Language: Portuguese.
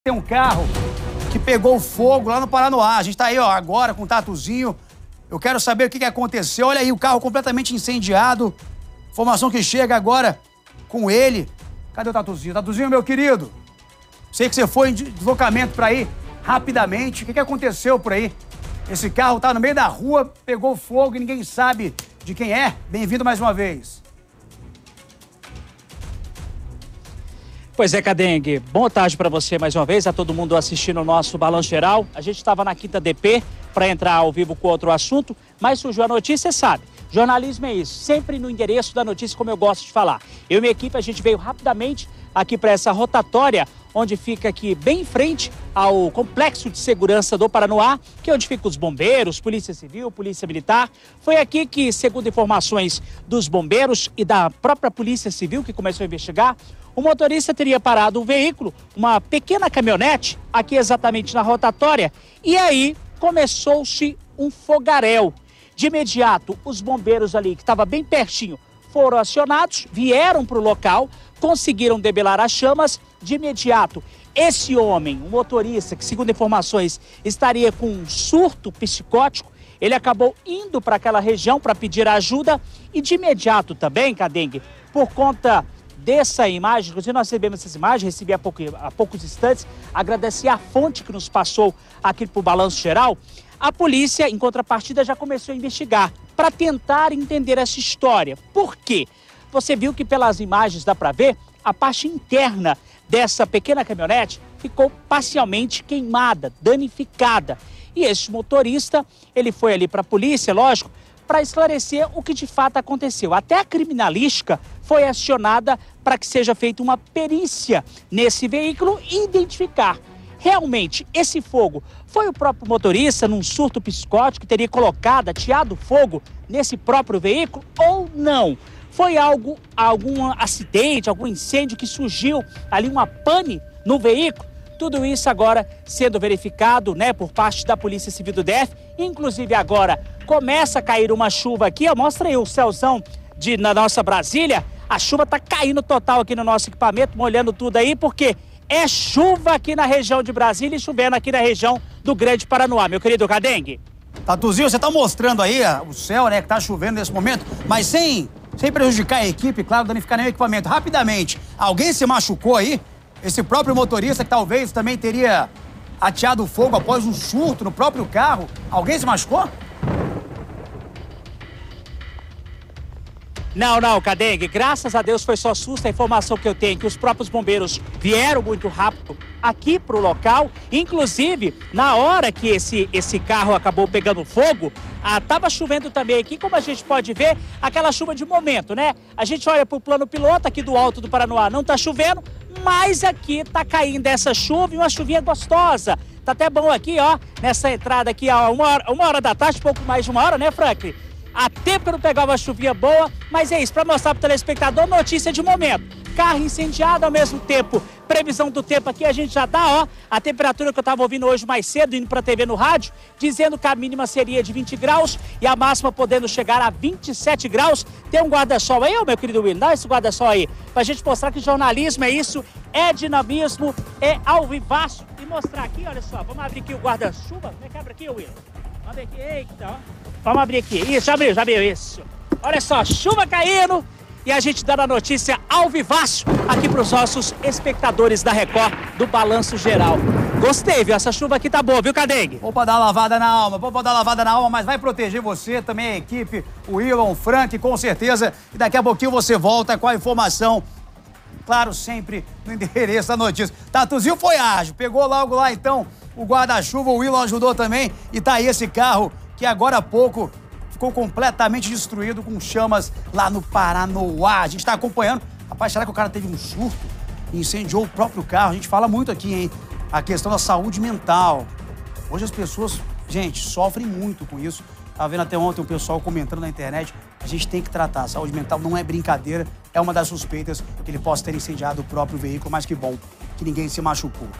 Tem um carro que pegou fogo lá no Paranoá. A gente tá aí, ó, agora com o Tatuzinho. Eu quero saber o que aconteceu. Olha aí, o carro completamente incendiado. Informação que chega agora com ele. Cadê o Tatuzinho? Tatuzinho, meu querido. Sei que você foi em deslocamento pra ir rapidamente. O que aconteceu por aí? Esse carro tá no meio da rua, pegou fogo e ninguém sabe de quem é. Bem-vindo mais uma vez. Pois é, Cadengue. Boa tarde para você mais uma vez, a todo mundo assistindo o nosso Balanço Geral. A gente estava na Quinta DP para entrar ao vivo com outro assunto, mas surgiu a notícia, sabe? Jornalismo é isso, sempre no endereço da notícia, como eu gosto de falar. Eu e minha equipe, a gente veio rapidamente aqui para essa rotatória, onde fica aqui bem em frente ao Complexo de Segurança do Paranoá, que é onde ficam os bombeiros, Polícia Civil, Polícia Militar. Foi aqui que, segundo informações dos bombeiros e da própria Polícia Civil, que começou a investigar, o motorista teria parado um veículo, uma pequena caminhonete, aqui exatamente na rotatória, e aí começou-se um fogaréu. De imediato, os bombeiros ali, que estavam bem pertinho, foram acionados, vieram para o local, conseguiram debelar as chamas. De imediato, esse homem, um motorista, que segundo informações estaria com um surto psicótico, ele acabou indo para aquela região para pedir ajuda e de imediato também, Cadengue, por conta dessa imagem, inclusive nós recebemos essas imagens, recebi há poucos instantes, agradecer a fonte que nos passou aqui para o Balanço Geral. A polícia, em contrapartida, já começou a investigar para tentar entender essa história. Por quê? Você viu que pelas imagens dá para ver a parte interna dessa pequena caminhonete ficou parcialmente queimada, danificada. E esse motorista, ele foi ali para a polícia, lógico, para esclarecer o que de fato aconteceu. Até a criminalística foi acionada para que seja feita uma perícia nesse veículo e identificar realmente esse fogo foi o próprio motorista num surto psicótico que teria colocado, ateado fogo nesse próprio veículo ou não. Foi algum acidente, algum incêndio que surgiu ali, uma pane no veículo. Tudo isso agora sendo verificado, né, por parte da Polícia Civil do DF. Inclusive agora começa a cair uma chuva aqui, ó, mostra aí o céuzão na nossa Brasília. A chuva tá caindo total aqui no nosso equipamento, molhando tudo aí, porque é chuva aqui na região de Brasília e chovendo aqui na região do Grande Paranoá, meu querido Cadengue. Tatuzinho, você tá mostrando aí o céu, né, que tá chovendo nesse momento, mas sem prejudicar a equipe, claro, danificar nenhum equipamento. Rapidamente, alguém se machucou aí? Esse próprio motorista que talvez também teria ateado fogo após um surto no próprio carro. Alguém se machucou? Não, Cadengue, graças a Deus foi só susto. A informação que eu tenho é que os próprios bombeiros vieram muito rápido aqui para o local. Inclusive, na hora que esse carro acabou pegando fogo, estava chovendo também aqui, como a gente pode ver, aquela chuva de momento, né? A gente olha para o plano piloto aqui do alto do Paranoá, não está chovendo, mas aqui está caindo essa chuva e uma chuvinha gostosa. Tá até bom aqui, ó, nessa entrada aqui, ó, uma hora da tarde, pouco mais de uma hora, né, Franklin? Há tempo que eu não pegava uma chuvinha boa, mas é isso, para mostrar para o telespectador, notícia de momento. Carro incendiado, ao mesmo tempo, previsão do tempo aqui, a gente já dá, ó, a temperatura que eu estava ouvindo hoje mais cedo, indo para a TV no rádio, dizendo que a mínima seria de 20 graus e a máxima podendo chegar a 27 graus. Tem um guarda-sol aí, meu querido William, dá esse guarda-sol aí, para a gente mostrar que jornalismo é isso, é dinamismo, é ao vivaço. E mostrar aqui, olha só, vamos abrir aqui o guarda-chuva, abre aqui, William. Vamos abrir aqui, eita, ó. Vamos abrir aqui. Isso, já abriu, isso. Olha só, chuva caindo e a gente dando a notícia ao vivaço aqui para os nossos espectadores da Record do Balanço Geral. Gostei, viu? Essa chuva aqui tá boa, viu, Cadengue? Vou pra dar uma lavada na alma, mas vai proteger você, também a equipe, o Elon, o Frank, com certeza. E daqui a pouquinho você volta com a informação, claro, sempre no endereço da notícia. Tatuzinho foi ágil, pegou logo lá, então, o guarda-chuva, o Elon ajudou também. E tá aí esse carro que agora há pouco ficou completamente destruído com chamas lá no Paranoá. A gente tá acompanhando. Rapaz, será que o cara teve um surto e incendiou o próprio carro? A gente fala muito aqui, hein? A questão da saúde mental. Hoje as pessoas, gente, sofrem muito com isso. Tava vendo até ontem o pessoal comentando na internet. A gente tem que tratar. A saúde mental não é brincadeira. É uma das suspeitas que ele possa ter incendiado o próprio veículo, mas que bom que ninguém se machucou.